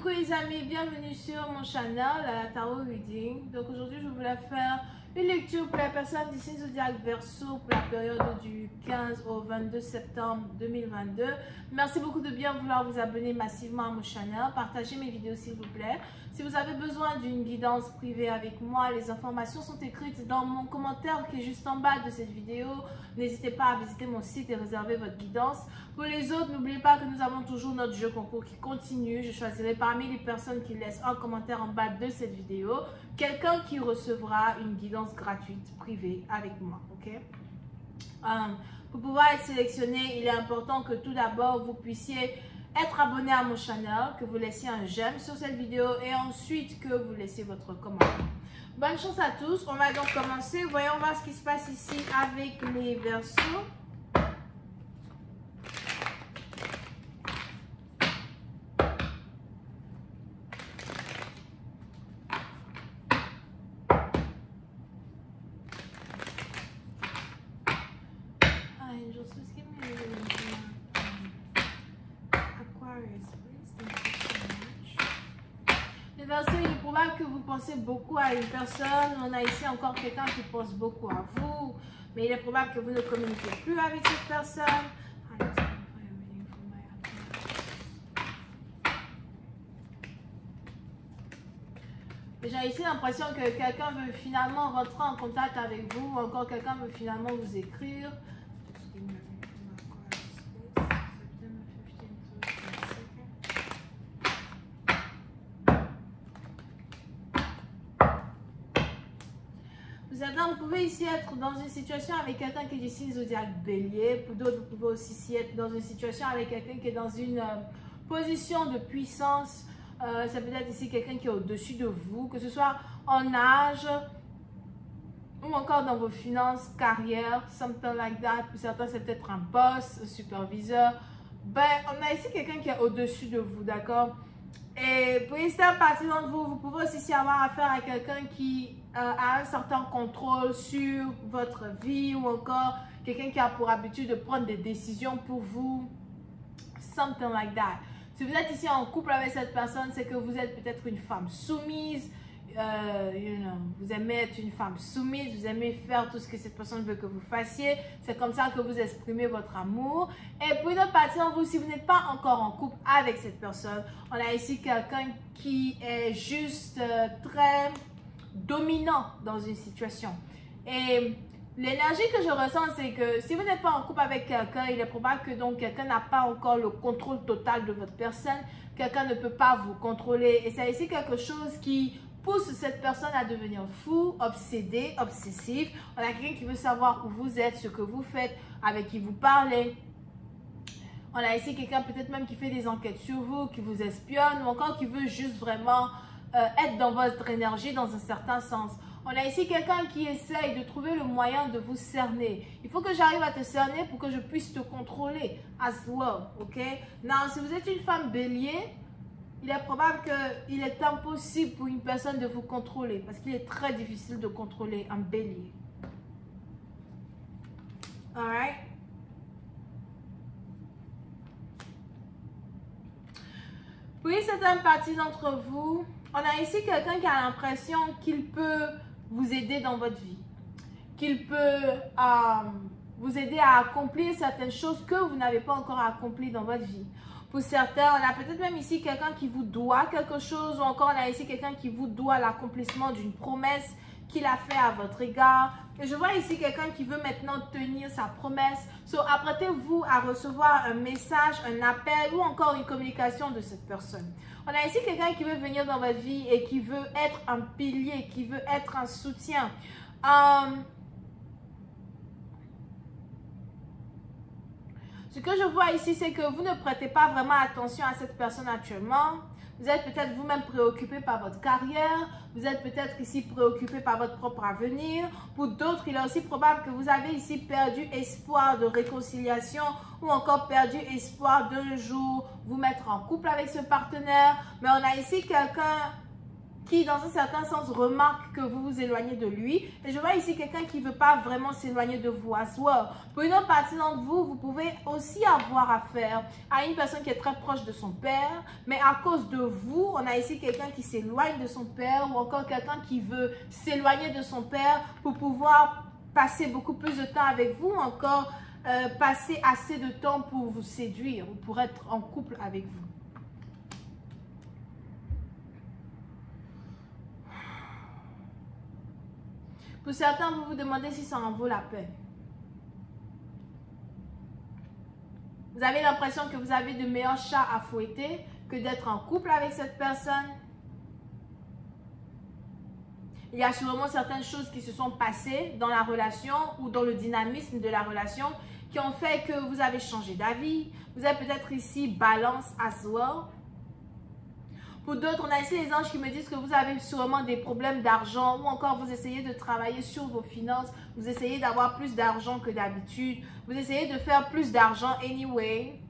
coucou les amis, bienvenue sur mon channel Tarot Reading. Donc aujourd'hui je voulais faire une lecture pour la personne du signe zodiaque Verseau pour la période du 15 au 22 septembre 2022. Merci beaucoup de bien vouloir vous abonner massivement à mon channel, partagez mes vidéos s'il vous plaît. Si vous avez besoin d'une guidance privée avec moi, les informations sont écrites dans mon commentaire qui est juste en bas de cette vidéo. N'hésitez pas à visiter mon site et réserver votre guidance. Pour les autres, n'oubliez pas que nous avons toujours notre jeu concours qui continue. Je choisirai parmi les personnes qui laissent un commentaire en bas de cette vidéo quelqu'un qui recevra une guidance gratuite privée avec moi. Ok? Pour pouvoir être sélectionné, il est important que tout d'abord vous puissiez être abonné à mon channel, que vous laissiez un j'aime sur cette vidéo et ensuite que vous laissiez votre commentaire. Bonne chance à tous. On va donc commencer. Voyons voir ce qui se passe ici avec les Verseaux. Les Verseaux, il est probable que vous pensez beaucoup à une personne. On a ici encore quelqu'un qui pense beaucoup à vous, mais il est probable que vous ne communiquez plus avec cette personne. J'ai ici l'impression que quelqu'un veut finalement rentrer en contact avec vous, ou encore quelqu'un veut finalement vous écrire. Vous pouvez ici être dans une situation avec quelqu'un qui est du signe zodiaque Bélier. Pour d'autres, vous pouvez aussi ici être dans une situation avec quelqu'un qui est dans une position de puissance. Ça peut être ici quelqu'un qui est au-dessus de vous, que ce soit en âge ou encore dans vos finances, carrière, something like that. Pour certains, c'est peut-être un boss, un superviseur. Ben, on a ici quelqu'un qui est au-dessus de vous, d'accord? Et pour certaines partie d'entre vous, vous pouvez aussi avoir affaire à quelqu'un qui a un certain contrôle sur votre vie ou encore quelqu'un qui a pour habitude de prendre des décisions pour vous. Something like that. Si vous êtes ici en couple avec cette personne, c'est que vous êtes peut-être une femme soumise. Vous aimez être une femme soumise, vous aimez faire tout ce que cette personne veut que vous fassiez. C'est comme ça que vous exprimez votre amour. Et pour une autre partie d'entre vous, si vous n'êtes pas encore en couple avec cette personne, on a ici quelqu'un qui est juste très dominant dans une situation. Et l'énergie que je ressens, c'est que si vous n'êtes pas en couple avec quelqu'un, il est probable que donc quelqu'un n'a pas encore le contrôle total de votre personne. Quelqu'un ne peut pas vous contrôler. Et c'est ici quelque chose qui pousse cette personne à devenir fou, obsédé, obsessif. On a quelqu'un qui veut savoir où vous êtes, ce que vous faites, avec qui vous parlez. On a ici quelqu'un peut-être même qui fait des enquêtes sur vous, qui vous espionne ou encore qui veut juste vraiment être dans votre énergie dans un certain sens. On a ici quelqu'un qui essaye de trouver le moyen de vous cerner. Il faut que j'arrive à te cerner pour que je puisse te contrôler as well, ok? Non, si vous êtes une femme bélier, il est probable qu'il est impossible pour une personne de vous contrôler parce qu'il est très difficile de contrôler un bélier. Alright? Puis, certaines parties d'entre vous, on a ici quelqu'un qui a l'impression qu'il peut vous aider dans votre vie, qu'il peut vous aider à accomplir certaines choses que vous n'avez pas encore accomplies dans votre vie. Pour certains, on a peut-être même ici quelqu'un qui vous doit quelque chose ou encore on a ici quelqu'un qui vous doit l'accomplissement d'une promesse qu'il a fait à votre égard. Et je vois ici quelqu'un qui veut maintenant tenir sa promesse. So, apprêtez-vous à recevoir un message, un appel ou encore une communication de cette personne. On a ici quelqu'un qui veut venir dans votre vie et qui veut être un pilier, qui veut être un soutien. Ce que je vois ici, c'est que vous ne prêtez pas vraiment attention à cette personne actuellement. Vous êtes peut-être vous-même préoccupé par votre carrière. Vous êtes peut-être ici préoccupé par votre propre avenir. Pour d'autres, il est aussi probable que vous avez ici perdu espoir de réconciliation ou encore perdu espoir d'un jour vous mettre en couple avec ce partenaire. Mais on a ici quelqu'un qui, dans un certain sens, remarque que vous vous éloignez de lui. Et je vois ici quelqu'un qui ne veut pas vraiment s'éloigner de vous. Pour une autre partie d'entre vous, vous pouvez aussi avoir affaire à une personne qui est très proche de son père, mais à cause de vous, on a ici quelqu'un qui s'éloigne de son père ou encore quelqu'un qui veut s'éloigner de son père pour pouvoir passer beaucoup plus de temps avec vous, ou encore passer assez de temps pour vous séduire ou pour être en couple avec vous. Pour certains, vous vous demandez si ça en vaut la peine. Vous avez l'impression que vous avez de meilleurs chats à fouetter que d'être en couple avec cette personne. Il y a sûrement certaines choses qui se sont passées dans la relation ou dans le dynamisme de la relation qui ont fait que vous avez changé d'avis. Vous êtes peut-être ici balance as well. Pour d'autres, on a ici les anges qui me disent que vous avez sûrement des problèmes d'argent ou encore vous essayez de travailler sur vos finances. Vous essayez d'avoir plus d'argent que d'habitude. Vous essayez de faire plus d'argent anyway.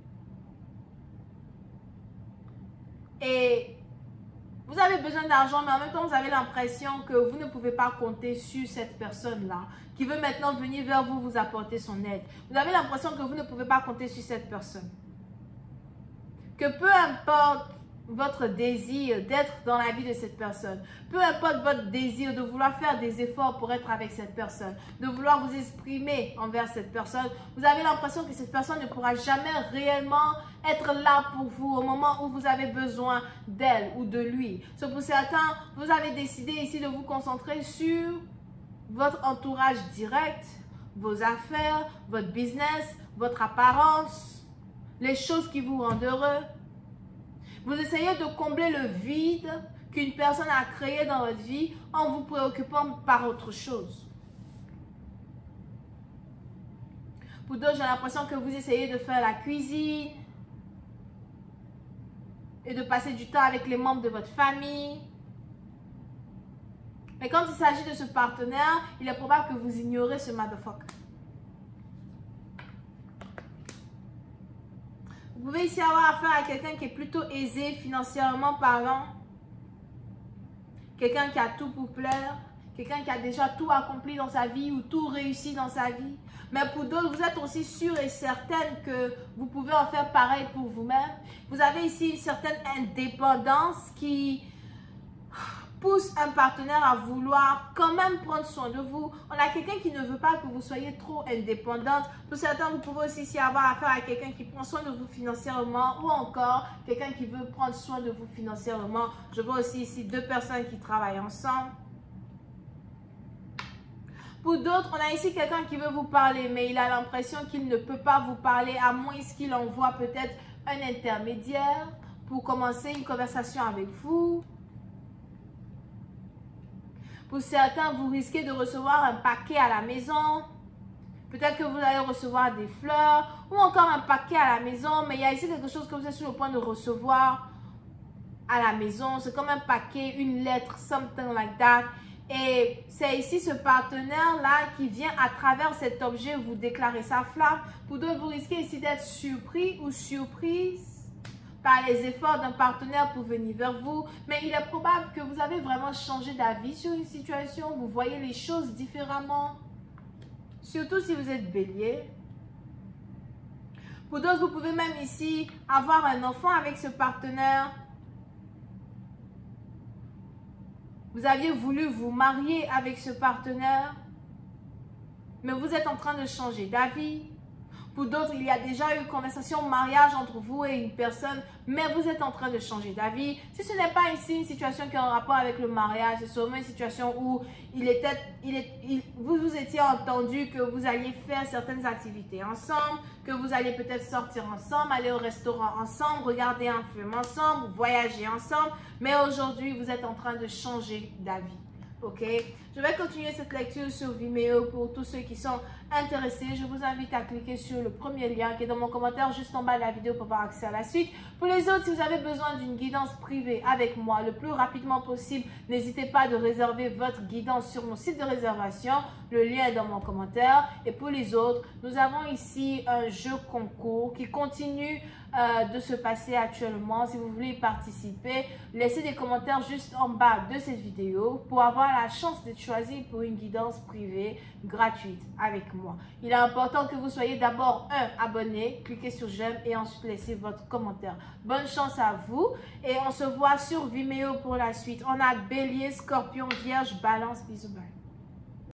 Et vous avez besoin d'argent, mais en même temps, vous avez l'impression que vous ne pouvez pas compter sur cette personne-là qui veut maintenant venir vers vous, vous apporter son aide. Vous avez l'impression que vous ne pouvez pas compter sur cette personne. Que peu importe votre désir d'être dans la vie de cette personne, peu importe votre désir de vouloir faire des efforts pour être avec cette personne, de vouloir vous exprimer envers cette personne, vous avez l'impression que cette personne ne pourra jamais réellement être là pour vous au moment où vous avez besoin d'elle ou de lui. C'est pour certains, vous avez décidé ici de vous concentrer sur votre entourage direct, vos affaires, votre business, votre apparence, les choses qui vous rendent heureux. Vous essayez de combler le vide qu'une personne a créé dans votre vie en vous préoccupant par autre chose. Pour d'autres, j'ai l'impression que vous essayez de faire la cuisine et de passer du temps avec les membres de votre famille. Mais quand il s'agit de ce partenaire, il est probable que vous ignorez ce motherfucker. Vous pouvez ici avoir affaire à quelqu'un qui est plutôt aisé financièrement parlant. Quelqu'un qui a tout pour plaire. Quelqu'un qui a déjà tout accompli dans sa vie ou tout réussi dans sa vie. Mais pour d'autres, vous êtes aussi sûr et certaine que vous pouvez en faire pareil pour vous-même. Vous avez ici une certaine indépendance qui pousse un partenaire à vouloir quand même prendre soin de vous. On a quelqu'un qui ne veut pas que vous soyez trop indépendante. Pour certains, vous pouvez aussi avoir affaire à quelqu'un qui prend soin de vous financièrement ou encore quelqu'un qui veut prendre soin de vous financièrement. Je vois aussi ici deux personnes qui travaillent ensemble. Pour d'autres, on a ici quelqu'un qui veut vous parler, mais il a l'impression qu'il ne peut pas vous parler à moins qu'il envoie peut-être un intermédiaire pour commencer une conversation avec vous. Pour certains, vous risquez de recevoir un paquet à la maison. Peut-être que vous allez recevoir des fleurs ou encore un paquet à la maison. Mais il y a ici quelque chose que vous êtes sur le point de recevoir à la maison. C'est comme un paquet, une lettre, something like that. Et c'est ici ce partenaire-là qui vient à travers cet objet vous déclarer sa flamme. Pour d'autres, vous risquez ici d'être surpris ou surprise par les efforts d'un partenaire pour venir vers vous. Mais il est probable que vous avez vraiment changé d'avis sur une situation. Vous voyez les choses différemment. Surtout si vous êtes bélier. Pour d'autres, vous pouvez même ici avoir un enfant avec ce partenaire. Vous aviez voulu vous marier avec ce partenaire, mais vous êtes en train de changer d'avis. Pour d'autres, il y a déjà eu une conversation mariage entre vous et une personne, mais vous êtes en train de changer d'avis. Si ce n'est pas ici une situation qui est en rapport avec le mariage, c'est sûrement une situation où vous vous étiez entendu que vous alliez faire certaines activités ensemble, que vous alliez peut-être sortir ensemble, aller au restaurant ensemble, regarder un film ensemble, voyager ensemble, mais aujourd'hui, vous êtes en train de changer d'avis. Ok, je vais continuer cette lecture sur Vimeo pour tous ceux qui sont intéressés. Je vous invite à cliquer sur le premier lien qui est dans mon commentaire juste en bas de la vidéo pour avoir accès à la suite. Pour les autres, si vous avez besoin d'une guidance privée avec moi le plus rapidement possible, n'hésitez pas de réserver votre guidance sur mon site de réservation Le lien est dans mon commentaire. Et pour les autres, nous avons ici un jeu concours qui continue de se passer actuellement. Si vous voulez y participer, laissez des commentaires juste en bas de cette vidéo pour avoir la chance d'être choisi pour une guidance privée gratuite avec moi. Il est important que vous soyez d'abord abonné, cliquez sur j'aime et ensuite laissez votre commentaire. Bonne chance à vous et on se voit sur Vimeo pour la suite. On a Bélier, Scorpion, Vierge, Balance. Bisous, bye.